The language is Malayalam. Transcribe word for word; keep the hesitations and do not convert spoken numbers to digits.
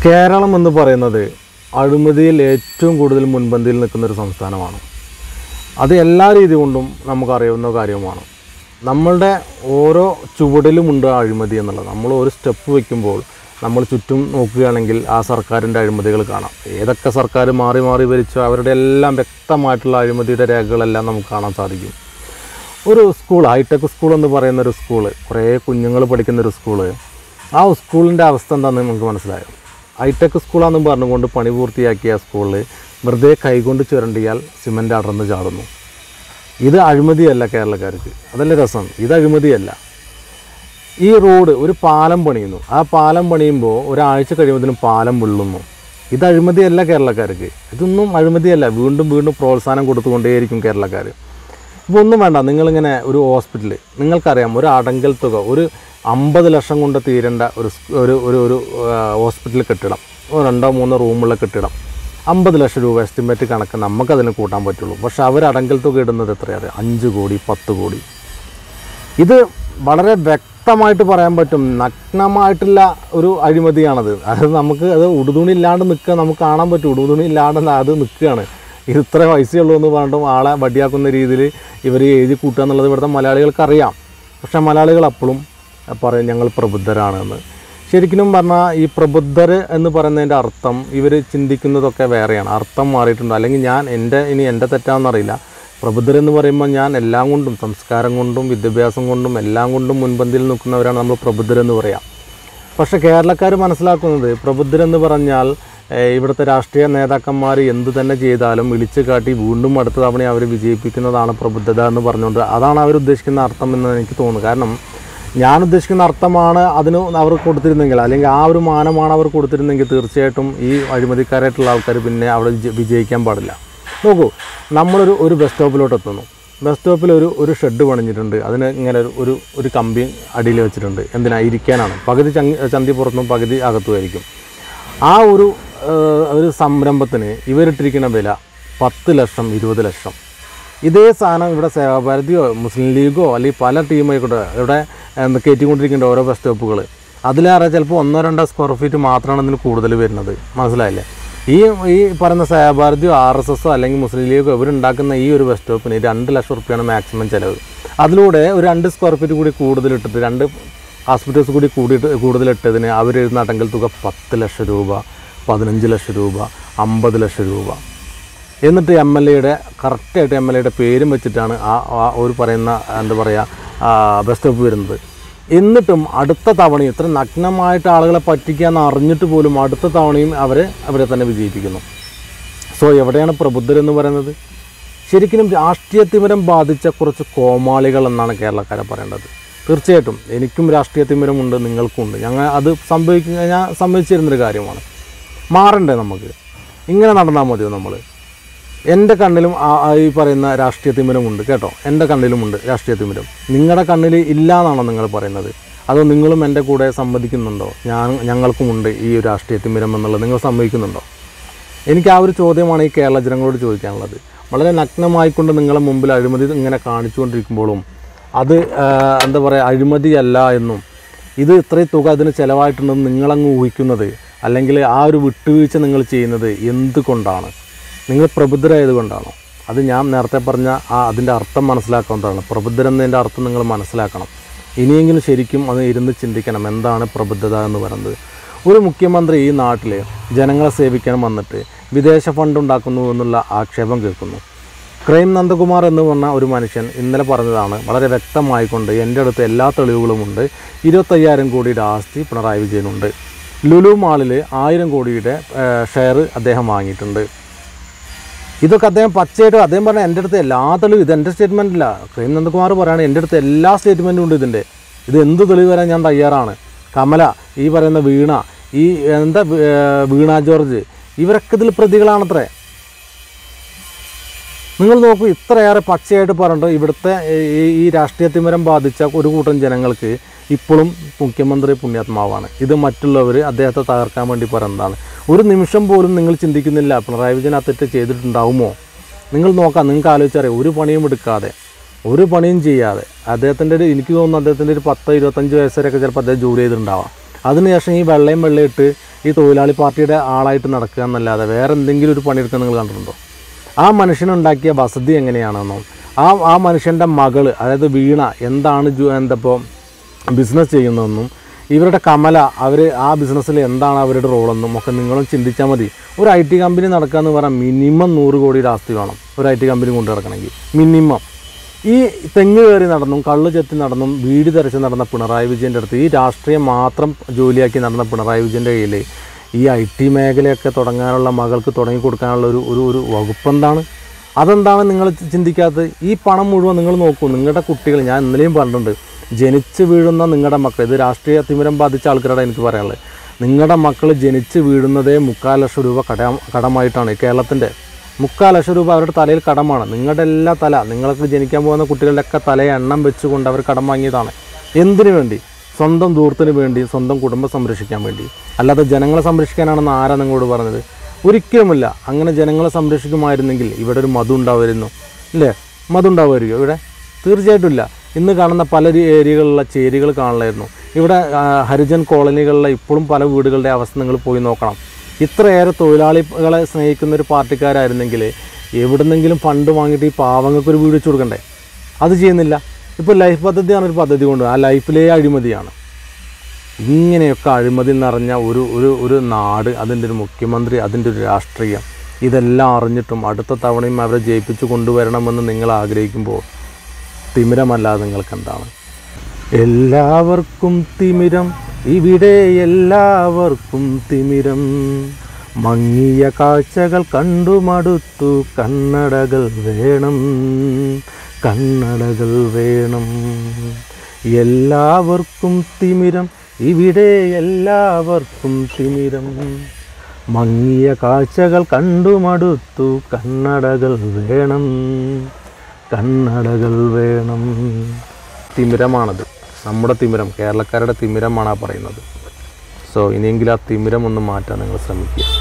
കേരളം എന്ന് പറയുന്നത് അഴിമതിയിൽ ഏറ്റവും കൂടുതൽ മുൻപന്തിയിൽ നിൽക്കുന്ന ഒരു സംസ്ഥാനമാണ്. അത് എല്ലാ രീതി കൊണ്ടും നമുക്കറിയാവുന്ന കാര്യമാണ്. നമ്മളുടെ ഓരോ ചുവടിലുമുണ്ട് അഴിമതി എന്നുള്ളത്. നമ്മൾ ഒരു സ്റ്റെപ്പ് വയ്ക്കുമ്പോൾ നമ്മൾ ചുറ്റും നോക്കുകയാണെങ്കിൽ ആ സർക്കാരിൻ്റെ അഴിമതികൾ കാണാം. ഏതൊക്കെ സർക്കാർ മാറി മാറി ഭരിച്ചോ അവരുടെ എല്ലാം വ്യക്തമായിട്ടുള്ള അഴിമതിയുടെ രേഖകളെല്ലാം നമുക്ക് കാണാൻ സാധിക്കും. ഒരു സ്കൂൾ, ഹൈടെക് സ്കൂൾ എന്ന് പറയുന്ന ഒരു സ്കൂള്, കുറേ കുഞ്ഞുങ്ങൾ പഠിക്കുന്നൊരു സ്കൂള്, ആ സ്കൂളിൻ്റെ അവസ്ഥ എന്താണെന്ന് നമുക്ക് മനസ്സിലായോ? ഹൈടെക് സ്കൂളാണെന്നും പറഞ്ഞുകൊണ്ട് പണി പൂർത്തിയാക്കിയ സ്കൂളിൽ വെറുതെ കൈകൊണ്ട് ചുരണ്ടിയാൽ സിമൻ്റ് അടർന്ന് ചാടുന്നു. ഇത് അഴിമതിയല്ല കേരളക്കാർക്ക്, അതല്ല രസം. ഇത് അഴിമതിയല്ല. ഈ റോഡ്, ഒരു പാലം പണിയുന്നു, ആ പാലം പണിയുമ്പോൾ ഒരാഴ്ച കഴിയുമ്പോഴത്തേനും പാലം വിള്ളുന്നു. ഇത് അഴിമതിയല്ല കേരളക്കാർക്ക്. ഇതൊന്നും അഴിമതിയല്ല. വീണ്ടും വീണ്ടും പ്രോത്സാഹനം കൊടുത്തുകൊണ്ടേയിരിക്കും കേരളക്കാർ. ഇപ്പോൾ ഒന്നും വേണ്ട, നിങ്ങളിങ്ങനെ ഒരു ഹോസ്പിറ്റൽ, നിങ്ങൾക്കറിയാം ഒരു അടങ്കൽ തുക, ഒരു അമ്പത് ലക്ഷം കൊണ്ട് തീരേണ്ട ഒരു ഒരു ഒരു ഒരു ഹോസ്പിറ്റൽ കെട്ടിടം, രണ്ടോ മൂന്നോ റൂമുള്ള കെട്ടിടം, അമ്പത് ലക്ഷം രൂപ എസ്റ്റിമേറ്റ് കണക്ക് നമുക്കതിന് കൂട്ടാൻ പറ്റുള്ളൂ. പക്ഷെ അവർ അടങ്കൽ തുക ഇടുന്നത് എത്രയാണ്? അഞ്ച് കോടി പത്ത് കോടി. ഇത് വളരെ വ്യക്തമായിട്ട് പറയാൻ പറ്റും, നഗ്നമായിട്ടുള്ള ഒരു അഴിമതിയാണത്. അത് നമുക്ക് അത് ഉടുതുണി ഇല്ലാണ്ട് നിൽക്കുക നമുക്ക് കാണാൻ പറ്റും. ഉടുതുണി ഇല്ലാണ്ട് അത് നിൽക്കുകയാണ്. ഇത് ഇത്ര പൈസയുള്ളൂ എന്ന് പറഞ്ഞിട്ടും ആളെ വടിയാക്കുന്ന രീതിയിൽ ഇവർ എഴുതി കൂട്ടുക എന്നുള്ളത് ഇവിടുത്തെ മലയാളികൾക്കറിയാം. പക്ഷേ മലയാളികൾ അപ്പോഴും പറയും ഞങ്ങൾ പ്രബുദ്ധരാണെന്ന്. ശരിക്കും പറഞ്ഞാൽ ഈ പ്രബുദ്ധർ എന്ന് പറയുന്നതിൻ്റെ അർത്ഥം ഇവർ ചിന്തിക്കുന്നതൊക്കെ വേറെയാണ്. അർത്ഥം മാറിയിട്ടുണ്ട്. അല്ലെങ്കിൽ ഞാൻ എൻ്റെ ഇനി എൻ്റെ തെറ്റാണെന്നറിയില്ല. പ്രബുദ്ധരെന്ന് പറയുമ്പോൾ ഞാൻ എല്ലാം കൊണ്ടും, സംസ്കാരം കൊണ്ടും വിദ്യാഭ്യാസം കൊണ്ടും എല്ലാം കൊണ്ടും മുൻപന്തിയിൽ നിൽക്കുന്നവരാണ് നമ്മൾ പ്രബുദ്ധരെന്ന് പറയാം. പക്ഷേ കേരളക്കാർ മനസ്സിലാക്കുന്നത് പ്രബുദ്ധരെന്ന് പറഞ്ഞാൽ ഇവിടുത്തെ രാഷ്ട്രീയ നേതാക്കന്മാർ എന്തു തന്നെ ചെയ്താലും വിളിച്ചു കാട്ടി വീണ്ടും അടുത്ത തവണ അവർ വിജയിപ്പിക്കുന്നതാണ് പ്രബുദ്ധത എന്ന് പറഞ്ഞുകൊണ്ട്, അതാണ് അവർ ഉദ്ദേശിക്കുന്ന അർത്ഥം എന്ന് എനിക്ക് തോന്നുന്നു. കാരണം ഞാൻ ഉദ്ദേശിക്കുന്ന അർത്ഥമാണ് അതിന് അവർ കൊടുത്തിരുന്നെങ്കിൽ, അല്ലെങ്കിൽ ആ ഒരു മാനമാണ് അവർ കൊടുത്തിരുന്നെങ്കിൽ തീർച്ചയായിട്ടും ഈ അഴിമതിക്കാരായിട്ടുള്ള ആൾക്കാർ പിന്നെ അവിടെ വിജയിക്കാൻ പാടില്ല. നോക്കൂ, നമ്മളൊരു ഒരു ബസ് സ്റ്റോപ്പിലോട്ട് എത്തുന്നു. ബസ് സ്റ്റോപ്പിൽ ഒരു ഒരു ഷെഡ് പണിഞ്ഞിട്ടുണ്ട്. അതിന് ഇങ്ങനെ ഒരു ഒരു ഒരു കമ്പി അടിയിൽ വെച്ചിട്ടുണ്ട്. എന്തിനാ? ഇരിക്കാനാണ്. പകുതി ചങ്ങി ചന്തി പുറത്തും പകുതി അകത്തുമായിരിക്കും. ആ ഒരു ഒരു സംരംഭത്തിന് ഇവരിട്ടിരിക്കുന്ന വില പത്ത് ലക്ഷം ഇരുപത് ലക്ഷം. ഇതേ സാധനം ഇവിടെ സേവാഭാരതിയോ മുസ്ലിം ലീഗോ അല്ലെങ്കിൽ പല ടീമായിക്കോട്ടെ ഇവിടെ കയറ്റിക്കൊണ്ടിരിക്കേണ്ട ഓരോ ബസ് സ്റ്റോപ്പുകൾ, അതിലേറെ ചിലപ്പോൾ ഒന്നോ രണ്ടോ സ്ക്വയർ ഫീറ്റ് മാത്രമാണ് ഇതിന് കൂടുതൽ വരുന്നത്. മനസ്സിലായില്ലേ? ഈ ഈ പറയുന്ന സേവാഭാരതിയോ ആർ എസ് എസോ അല്ലെങ്കിൽ മുസ്ലിം ലീഗോ ഇവരുണ്ടാക്കുന്ന ഈ ഒരു ബസ് സ്റ്റോപ്പിന് രണ്ട് ലക്ഷം റുപ്യാണ് മാക്സിമം ചിലവ്. അതിലൂടെ ഒരു രണ്ട് സ്ക്വയർ ഫീറ്റ് കൂടി കൂടുതലിട്ടിട്ട്, രണ്ട് ഹോസ്പിറ്റൽസ് കൂടി കൂടിയിട്ട് കൂടുതലിട്ടതിന് അവരെഴുതുന്ന അടങ്കൽ തുക പത്ത് ലക്ഷം രൂപ, പതിനഞ്ച് ലക്ഷം രൂപ, അമ്പത് ലക്ഷം രൂപ. എന്നിട്ട് എം എൽ എയുടെ കറക്റ്റായിട്ട് എം എൽ എയുടെ പേരും വെച്ചിട്ടാണ് ആ ആ ഒരു പറയുന്ന എന്താ പറയുക ബസ് സ്റ്റോപ്പ് വരുന്നത്. എന്നിട്ടും അടുത്ത തവണയും ഇത്ര നഗ്നമായിട്ട് ആളുകളെ പറ്റിക്കാന്ന് അറിഞ്ഞിട്ട് പോലും അടുത്ത തവണയും അവരെ അവരെ തന്നെ വിജയിപ്പിക്കുന്നു. സോ എവിടെയാണ് പ്രബുദ്ധരെന്ന് പറയുന്നത്? ശരിക്കും രാഷ്ട്രീയ തിമിരം ബാധിച്ച കുറച്ച് കോമാളികൾ എന്നാണ് കേരളക്കാരെ പറയേണ്ടത്. തീർച്ചയായിട്ടും എനിക്കും രാഷ്ട്രീയ തിമിരമുണ്ട്, നിങ്ങൾക്കുണ്ട്. ഞങ്ങൾ അത് സംഭവിക്കുക ഞാൻ സംഭവിച്ചിരുന്നൊരു കാര്യമാണ്. മാറണ്ടേ നമുക്ക്? ഇങ്ങനെ നടന്നാൽ മതിയോ നമ്മൾ? എൻ്റെ കണ്ണിലും ഈ പറയുന്ന രാഷ്ട്രീയ തിമിരമുണ്ട് കേട്ടോ. എൻ്റെ കണ്ണിലുമുണ്ട് രാഷ്ട്രീയ തിമിരം. നിങ്ങളുടെ കണ്ണിൽ ഇല്ല എന്നാണോ നിങ്ങൾ പറയുന്നത്? അതോ നിങ്ങളും എൻ്റെ കൂടെ സമ്മതിക്കുന്നുണ്ടോ ഞാൻ ഞങ്ങൾക്കുമുണ്ട് ഈ ഒരു രാഷ്ട്രീയ തിമിരം എന്നുള്ളത് നിങ്ങൾ സമ്മതിക്കുന്നുണ്ടോ? എനിക്ക് ആ ഒരു ചോദ്യമാണ് ഈ കേരള ജനങ്ങളോട് ചോദിക്കാനുള്ളത്. വളരെ നഗ്നമായിക്കൊണ്ട് നിങ്ങളെ മുമ്പിൽ അഴിമതി ഇങ്ങനെ കാണിച്ചുകൊണ്ടിരിക്കുമ്പോഴും അത് എന്താ പറയുക അഴിമതിയല്ല എന്നും ഇത് ഇത്രയും തുക അതിന് ചിലവായിട്ടുണ്ടെന്ന് നിങ്ങളങ്ങ് ഊഹിക്കുന്നത്, അല്ലെങ്കിൽ ആ ഒരു വിട്ടുവീഴ്ച നിങ്ങൾ ചെയ്യുന്നത് എന്തുകൊണ്ടാണ്? നിങ്ങൾ പ്രബുദ്ധരായതുകൊണ്ടാണോ? അത് ഞാൻ നേരത്തെ പറഞ്ഞ ആ അതിൻ്റെ അർത്ഥം മനസ്സിലാക്കുന്നതാണ്. പ്രബുദ്ധരെന്നതിൻ്റെ അർത്ഥം നിങ്ങൾ മനസ്സിലാക്കണം. ഇനിയെങ്കിലും ശരിക്കും അത് ഇരുന്ന് ചിന്തിക്കണം, എന്താണ് പ്രബുദ്ധത എന്ന് പറയുന്നത്. ഒരു മുഖ്യമന്ത്രി ഈ നാട്ടിൽ ജനങ്ങളെ സേവിക്കാൻ വന്നിട്ട് വിദേശ ഫണ്ട് ഉണ്ടാക്കുന്നു എന്നുള്ള ആക്ഷേപം കേൾക്കുന്നു. ക്രൈം നന്ദകുമാർ എന്ന് പറഞ്ഞ ഒരു മനുഷ്യൻ ഇന്നലെ പറഞ്ഞതാണ് വളരെ വ്യക്തമായിക്കൊണ്ട്, എൻ്റെ അടുത്ത് എല്ലാ തെളിവുകളുമുണ്ട്, ഇരുപത്തയ്യായിരം കോടിയുടെ ആസ്തി പിണറായി വിജയനുണ്ട്, ലുലു മാളിൽ ആയിരം കോടിയുടെ ഷെയർ അദ്ദേഹം വാങ്ങിയിട്ടുണ്ട്. ഇതൊക്കെ അദ്ദേഹം പച്ചയായിട്ട് അദ്ദേഹം പറഞ്ഞാൽ എൻ്റെ അടുത്ത് എല്ലാ തെളിവും, ഇത് എൻ്റെ സ്റ്റേറ്റ്മെൻറ്റില്ല, ക്രൈം നന്ദകുമാർ പറയുകയാണ് എൻ്റെ അടുത്ത് എല്ലാ സ്റ്റേറ്റ്മെൻറ്റും ഉണ്ട് ഇതിൻ്റെ, ഇത് എന്ത് തെളിവ് വരാൻ ഞാൻ തയ്യാറാണ്. കമല, ഈ പറയുന്ന വീണ, ഈ എന്താ വീണ ജോർജ്, ഇവരൊക്കെ ഇതിൽ പ്രതികളാണത്രേ. നിങ്ങൾ നോക്കൂ, ഇത്രയേറെ പച്ചയായിട്ട് പറഞ്ഞിട്ട് ഇവിടുത്തെ ഈ രാഷ്ട്രീയ തിമിരം ബാധിച്ച ഒരു കൂട്ടം ജനങ്ങൾക്ക് ഇപ്പോഴും മുഖ്യമന്ത്രി പുണ്യാത്മാവാണ്. ഇത് മറ്റുള്ളവർ അദ്ദേഹത്തെ തകർക്കാൻ വേണ്ടി പറയുന്നതാണ്. ഒരു നിമിഷം പോലും നിങ്ങൾ ചിന്തിക്കുന്നില്ല പിണറായി വിജയൻ ആ തെറ്റ് ചെയ്തിട്ടുണ്ടാവുമോ? നിങ്ങൾ നോക്കാം, നിങ്ങൾക്ക് ആലോചിച്ചറിയാം, ഒരു പണിയും എടുക്കാതെ, ഒരു പണിയും ചെയ്യാതെ അദ്ദേഹത്തിൻ്റെ ഒരു എനിക്ക് തോന്നുന്നു അദ്ദേഹത്തിൻ്റെ ഒരു പത്ത് ഇരുപത്തഞ്ച് വയസ്സ് വരെയൊക്കെ ചിലപ്പോൾ അദ്ദേഹം ജോലി ചെയ്തിട്ടുണ്ടാവാം. അതിനുശേഷം ഈ വെള്ളയും വെള്ളയിട്ട് ഈ തൊഴിലാളി പാർട്ടിയുടെ ആളായിട്ട് നടക്കുക എന്നല്ലാതെ വേറെ എന്തെങ്കിലും ഒരു പണിയെടുക്കാൻ നിങ്ങൾ കണ്ടിട്ടുണ്ടോ? ആ മനുഷ്യനുണ്ടാക്കിയ വസതി എങ്ങനെയാണെന്നോ, ആ ആ മനുഷ്യൻ്റെ മകള് അതായത് വീണ എന്താണ് എന്തപ്പോൾ ബിസിനസ് ചെയ്യുന്നതെന്നും ഇവരുടെ കമല അവർ ആ ബിസിനസ്സിൽ എന്താണ് അവരുടെ റോളെന്നും ഒക്കെ നിങ്ങളും ചിന്തിച്ചാൽ മതി. ഒരു ഐ ടി കമ്പനി നടക്കുക എന്ന് പറഞ്ഞാൽ മിനിമം നൂറ് കോടിയുടെ ആസ്തി വേണം ഒരു ഐ ടി കമ്പനി കൊണ്ടു നടക്കണമെങ്കിൽ. മിനിമം ഈ തെങ്ങ് കയറി നടന്നും കള്ള് ചെത്തി നടന്നും വീട് തെരച്ച് നടന്ന പിണറായി വിജയൻ്റെ അടുത്ത്, ഈ രാഷ്ട്രീയം മാത്രം ജോലിയാക്കി നടന്ന പിണറായി വിജയൻ്റെ കയ്യിൽ ഈ ഐ ടി മേഖലയൊക്കെ തുടങ്ങാനുള്ള മകൾക്ക് തുടങ്ങി കൊടുക്കാനുള്ള ഒരു ഒരു ഒരു വകുപ്പെന്താണ്? അതെന്താണ് നിങ്ങൾ ചിന്തിക്കാത്തത്? ഈ പണം മുഴുവൻ നിങ്ങൾ നോക്കൂ. നിങ്ങളുടെ കുട്ടികൾ, ഞാൻ ഇന്നലെയും പറഞ്ഞിട്ടുണ്ട്, ജനിച്ച് വീഴുന്ന നിങ്ങളുടെ മക്കൾ, ഇത് രാഷ്ട്രീയ തിമിരം ബാധിച്ച ആൾക്കാരോട് എനിക്ക് പറയാനുള്ളത്, നിങ്ങളുടെ മക്കൾ ജനിച്ച് വീഴുന്നതേ മുക്കാൽ ലക്ഷം രൂപ കട കടമായിട്ടാണ്. കേരളത്തിൻ്റെ മുക്കാൽ ലക്ഷം രൂപ അവരുടെ തലയിൽ കടമാണ്. നിങ്ങളുടെ എല്ലാ തല, നിങ്ങൾക്ക് ജനിക്കാൻ പോകുന്ന കുട്ടികളുടെയൊക്കെ തലയെ എണ്ണം വെച്ചുകൊണ്ട് അവർ കടം വാങ്ങിയതാണ്. എന്തിനു വേണ്ടി? സ്വന്തം ദൂരത്തിന് വേണ്ടി, സ്വന്തം കുടുംബം സംരക്ഷിക്കാൻ വേണ്ടി. അല്ലാതെ ജനങ്ങളെ സംരക്ഷിക്കാനാണെന്ന് ആരാ നിങ്ങളോട് പറഞ്ഞത്? ഒരിക്കലുമില്ല. അങ്ങനെ ജനങ്ങളെ സംരക്ഷിക്കുമായിരുന്നെങ്കിൽ ഇവിടെ ഒരു മധു ഉണ്ടാവുമായിരുന്നു, ഇല്ലേ? മധു ഉണ്ടാവുമായിരിക്കും ഇവിടെ? തീർച്ചയായിട്ടും ഇല്ല. ഇന്ന് കാണുന്ന പല ഏരിയകളിലുള്ള ചേരികൾ കാണില്ലായിരുന്നു. ഇവിടെ ഹരിജൻ കോളനികളിലെ ഇപ്പോഴും പല വീടുകളുടെ അവസ്ഥ നിങ്ങൾ പോയി നോക്കണം. ഇത്രയേറെ തൊഴിലാളികളെ സ്നേഹിക്കുന്ന ഒരു പാർട്ടിക്കാരായിരുന്നെങ്കിൽ എവിടുന്നെങ്കിലും ഫണ്ട് വാങ്ങിയിട്ട് ഈ പാവങ്ങൾക്കൊരു വീട് വെച്ച് കൊടുക്കണ്ടേ? അത് ചെയ്യുന്നില്ല. ഇപ്പോൾ ലൈഫ് പദ്ധതിയാണ് ഒരു പദ്ധതി കൊണ്ട്, ആ ലൈഫിലേ അഴിമതിയാണ്. ഇങ്ങനെയൊക്കെ അഴിമതി നിറഞ്ഞ ഒരു ഒരു ഒരു നാട്, അതിൻ്റെ ഒരു മുഖ്യമന്ത്രി, അതിൻ്റെ ഒരു രാഷ്ട്രീയം, ഇതെല്ലാം അറിഞ്ഞിട്ടും അടുത്ത തവണയും അവരെ ജയിപ്പിച്ചു കൊണ്ടുവരണമെന്ന് നിങ്ങൾ ആഗ്രഹിക്കുമ്പോൾ തിമിരമല്ലാതെ നിങ്ങൾക്ക് എന്താണ്? എല്ലാവർക്കും തിമിരം ഇവിടെ, എല്ലാവർക്കും തിമിരം. മങ്ങിയ കാഴ്ചകൾ കണ്ടു മടുത്തു, കണ്ണടകൾ വേണം, കണ്ണടകൾ വേണം. എല്ലാവർക്കും തിമിരം ഇവിടെ, എല്ലാവർക്കും തിമിരം. മങ്ങിയ കാഴ്ചകൾ കണ്ടു മടുത്തു, കണ്ണടകൾ വേണം, കണ്ണടകൾ വേണം. തിമിരമാണത്, നമ്മുടെ തിമിരം, കേരളക്കാരുടെ തിമിരമാണ് ആ പറയുന്നത്. സോ ഇനിയെങ്കിലും ആ തിമിരം ഒന്ന് മാറ്റാൻ നിങ്ങൾ ശ്രമിക്കുക.